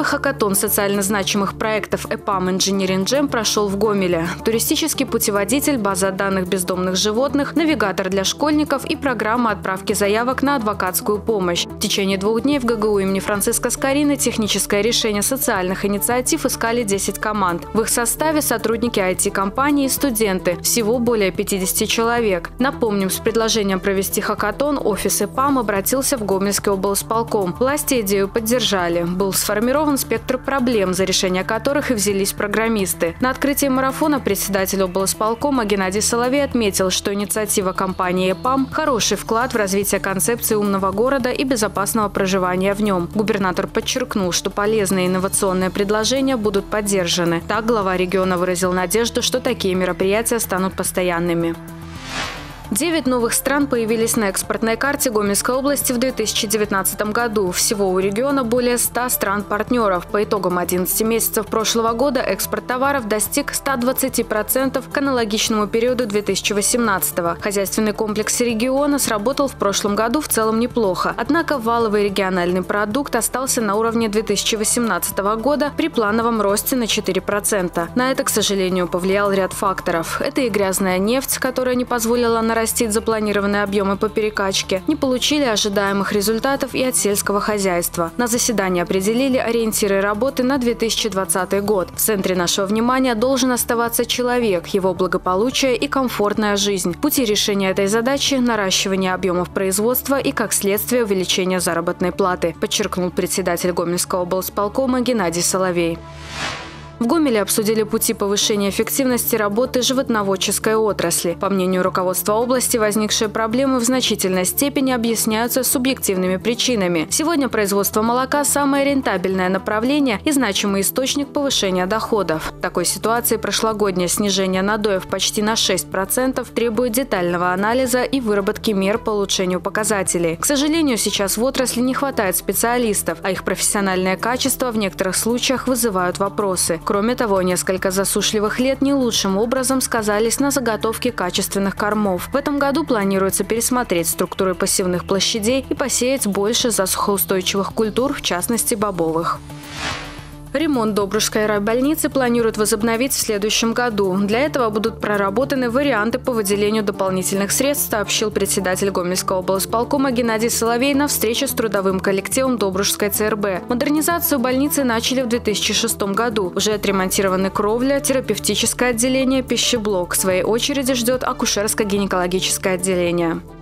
Первый хакатон социально значимых проектов EPAM Engineering Jam прошел в Гомеле. Туристический путеводитель, база данных бездомных животных, навигатор для школьников и программа отправки заявок на адвокатскую помощь. В течение 2 дней в ГГУ имени Франциска Скорины техническое решение социальных инициатив искали 10 команд. В их составе сотрудники IT-компаний и студенты. Всего более 50 человек. Напомним, с предложением провести хакатон офис EPAM обратился в Гомельский облсполком. Власти идею поддержали. Был сформирован спектр проблем, за решение которых и взялись программисты. На открытии марафона председатель облсполкома Геннадий Соловей отметил, что инициатива компании EPAM – хороший вклад в развитие концепции умного города и безопасного проживания в нем. Губернатор подчеркнул, что полезные инновационные предложения будут поддержаны. Так глава региона выразил надежду, что такие мероприятия станут постоянными. 9 новых стран появились на экспортной карте Гомельской области в 2019 году. Всего у региона более 100 стран-партнеров. По итогам 11 месяцев прошлого года экспорт товаров достиг 120% к аналогичному периоду 2018-го. Хозяйственный комплекс региона сработал в прошлом году в целом неплохо. Однако валовый региональный продукт остался на уровне 2018 года при плановом росте на 4%. На это, к сожалению, повлиял ряд факторов. Это и грязная нефть, которая не позволила нарастить запланированные объемы по перекачке, не получили ожидаемых результатов и от сельского хозяйства. На заседании определили ориентиры работы на 2020 год. В центре нашего внимания должен оставаться человек, его благополучие и комфортная жизнь. Пути решения этой задачи – наращивание объемов производства и, как следствие, увеличение заработной платы, подчеркнул председатель Гомельского облсполкома Геннадий Соловей. В Гомеле обсудили пути повышения эффективности работы животноводческой отрасли. По мнению руководства области, возникшие проблемы в значительной степени объясняются субъективными причинами. Сегодня производство молока – самое рентабельное направление и значимый источник повышения доходов. В такой ситуации прошлогоднее снижение надоев почти на 6% требует детального анализа и выработки мер по улучшению показателей. К сожалению, сейчас в отрасли не хватает специалистов, а их профессиональное качество в некоторых случаях вызывают вопросы. Кроме того, несколько засушливых лет не лучшим образом сказались на заготовке качественных кормов. В этом году планируется пересмотреть структуры посевных площадей и посеять больше засухоустойчивых культур, в частности бобовых. Ремонт Добружской райбольницы планируют возобновить в следующем году. Для этого будут проработаны варианты по выделению дополнительных средств, сообщил председатель Гомельского облсполкома Геннадий Соловей на встрече с трудовым коллективом Добружской ЦРБ. Модернизацию больницы начали в 2006 году. Уже отремонтированы кровля, терапевтическое отделение, пищеблок. В своей очереди ждет акушерско-гинекологическое отделение.